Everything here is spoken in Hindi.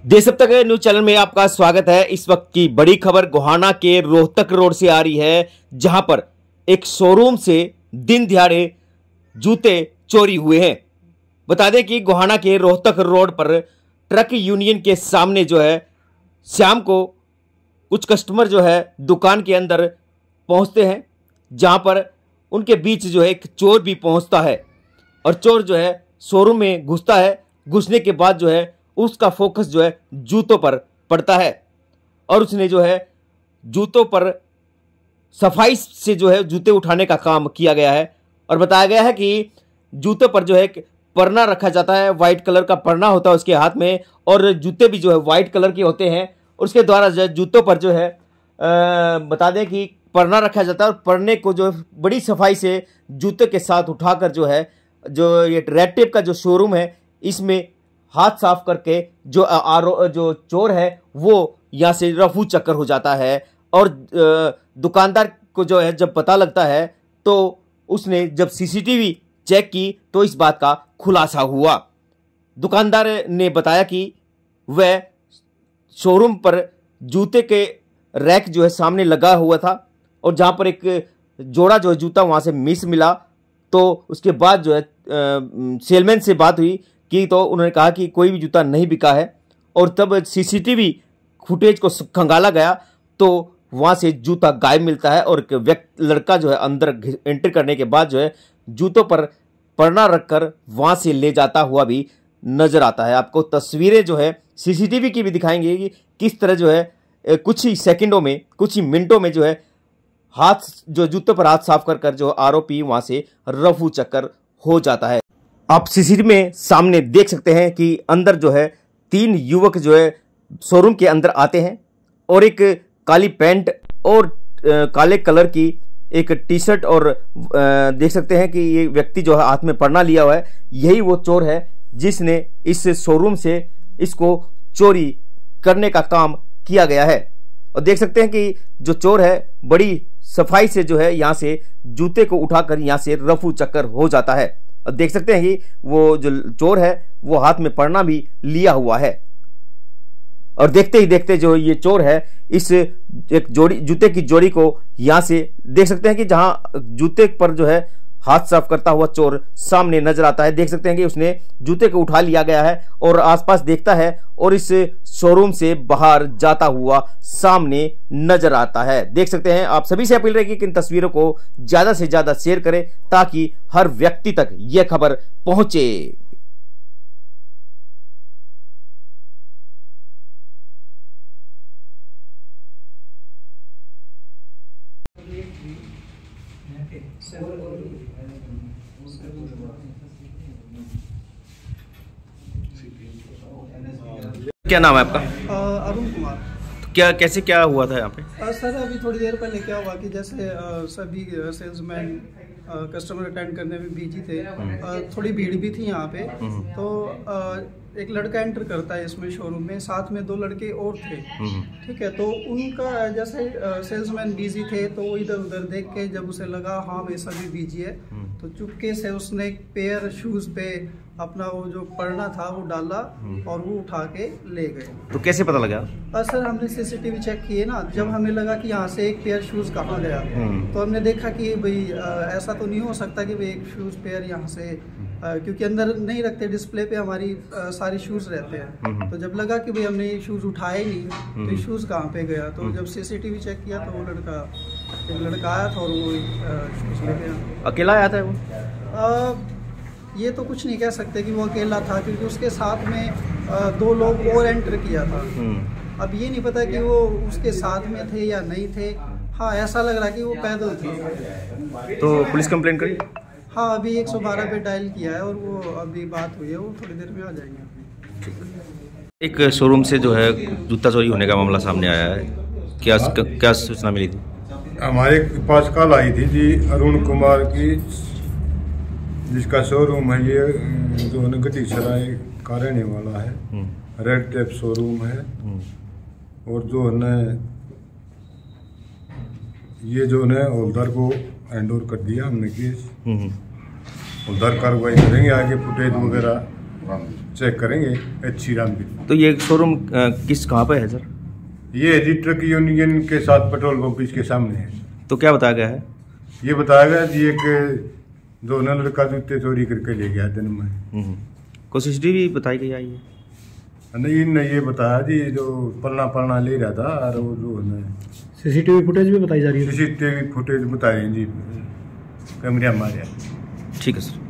देश अब तक न्यूज चैनल में आपका स्वागत है। इस वक्त की बड़ी खबर गोहाना के रोहतक रोड से आ रही है, जहां पर एक शोरूम से दिन दिहाड़े जूते चोरी हुए हैं। बता दें कि गोहाना के रोहतक रोड पर ट्रक यूनियन के सामने जो है शाम को कुछ कस्टमर जो है दुकान के अंदर पहुंचते हैं, जहां पर उनके बीच जो है एक चोर भी पहुंचता है और चोर जो है शोरूम में घुसता है। घुसने के बाद जो है उसका फोकस जो है जूतों पर पड़ता है और उसने जो है जूतों पर सफाई से जो है जूते उठाने का काम किया गया है। और बताया गया है कि जूतों पर जो है परना रखा जाता है, वाइट कलर का परना होता है उसके हाथ में, और जूते भी जो है वाइट कलर के होते हैं। उसके द्वारा जो है जूतों पर जो है बता दें कि परना रखा जाता है और परने को जो है बड़ी सफाई से जूते के साथ उठाकर जो है जो ये रेड टेप का जो शोरूम है इसमें हाथ साफ करके जो चोर है वो यहाँ से रफू चक्कर हो जाता है। और दुकानदार को जो है जब पता लगता है तो उसने जब सीसीटीवी चेक की तो इस बात का खुलासा हुआ। दुकानदार ने बताया कि वह शोरूम पर जूते के रैक जो है सामने लगा हुआ था और जहाँ पर एक जोड़ा जो है जूता वहाँ से मिस मिला। तो उसके बाद जो है सेलमैन से बात हुई कि तो उन्होंने कहा कि कोई भी जूता नहीं बिका है। और तब सीसीटीवी फुटेज को खंगाला गया तो वहाँ से जूता गायब मिलता है और एक लड़का जो है अंदर एंटर करने के बाद जो है जूतों पर परना रखकर वहाँ से ले जाता हुआ भी नजर आता है। आपको तस्वीरें जो है सीसीटीवी की भी दिखाएंगे कि किस तरह जो है कुछ ही सेकंडों में, कुछ ही मिनटों में जो है हाथ जो जूतों पर हाथ साफ कर जो आरोपी वहाँ से रफू चक्कर हो जाता है। आप सीसीटीवी में सामने देख सकते हैं कि अंदर जो है 3 युवक जो है शोरूम के अंदर आते हैं और एक काली पैंट और काले कलर की एक टी शर्ट और देख सकते हैं कि ये व्यक्ति जो है हाथ में परना लिया हुआ है, यही वो चोर है जिसने इस शोरूम से इसको चोरी करने का काम किया गया है। और देख सकते हैं कि जो चोर है बड़ी सफाई से जो है यहाँ से जूते को उठाकर यहाँ से रफू चक्कर हो जाता है। और देख सकते हैं कि वो जो चोर है वो हाथ में परना भी लिया हुआ है। और देखते ही देखते जो ये चोर है इस एक जोड़ी जूते की जोड़ी को यहाँ से देख सकते हैं कि जहां जूते पर जो है हाथ साफ करता हुआ चोर सामने नजर आता है। देख सकते हैं कि उसने जूते को उठा लिया गया है और आसपास देखता है और इस शोरूम से बाहर जाता हुआ सामने नजर आता है। देख सकते हैं, आप सभी से अपील रहेगी कि इन तस्वीरों को ज्यादा से ज्यादा शेयर करें ताकि हर व्यक्ति तक यह खबर पहुंचे। क्या नाम है आपका? अरुण कुमार। तो क्या हुआ था यहाँ पे? सर अभी थोड़ी देर पहले क्या हुआ कि जैसे सभी सेल्समैन कस्टमर अटेंड करने में बिजी थे, थोड़ी भीड़ भी थी यहाँ पे। तो एक लड़का एंटर करता है इसमें शोरूम में, साथ में 2 लड़के और थे। ठीक है, तो उनका जैसे सेल्समैन बिजी थे तो वो इधर उधर देख के जब उसे लगा हाँ भाई सभी बिजी है, तो चुपके से उसने एक पेयर शूज पे अपना वो जो परना था वो डाला और वो उठा के ले गए। तो कैसे पता लगा? सर हमने सीसीटीवी चेक किए ना, जब हमें लगा कि यहाँ से एक पेयर शूज कहाँ गया तो हमने देखा कि भाई ऐसा तो नहीं हो सकता कि भाई एक शूज पेयर यहाँ से, क्योंकि अंदर नहीं रखते, डिस्प्ले पे हमारी सारी शूज रहते हैं। तो जब लगा कि भाई हमने ये शूज उठाए नहीं तो ये शूज कहाँ पे गया, तो जब सीसीटीवी चेक किया तो वो एक लड़का आया था और वो शूज ले गया। अकेला आया था वो? ये तो कुछ नहीं कह सकते कि वो अकेला था, क्योंकि उसके साथ में 2 लोग और एंटर किया था। अब ये नहीं पता कि वो उसके साथ में थे या नहीं थे। हाँ, ऐसा लग रहा कि वो पैदल थे। तो पुलिस कंप्लेंट करी? हाँ, अभी 112 पे डायल किया है और वो अभी बात हुई है, वो थोड़ी देर में आ जाएंगे। एक शोरूम से जो है जूता चोरी होने का मामला सामने आया है, क्या सूचना मिली थी? हमारे पास कॉल आई थी जी, अरुण कुमार की, जिसका शोरूम है ये जो है गटी सराय का रहने वाला है, रेड टेप शोरूम है। और जो है ये जो है हवलदार को हैंड ओवर कर दिया हमने केस। हवलदार कार्रवाई करेंगे, आगे फुटेज वगैरह चेक करेंगे अच्छी रामदीप। तो ये शोरूम किस कहाँ पे है सर? ये जी ट्रक यूनियन के साथ पेट्रोल पंप इसके सामने है। तो क्या बताया गया है? ये बताया गया जी एक दो लड़का जूते चोरी करके ले गया दिन में। कोई CCTV बताई गई आई है? नहीं नहीं, ये बताया जी जो पलना ले रहा था और वो जो CCTV फुटेज भी बताई जा रही है। CCTV फुटेज बताए जी, कैमरे हमारे। ठीक है सर।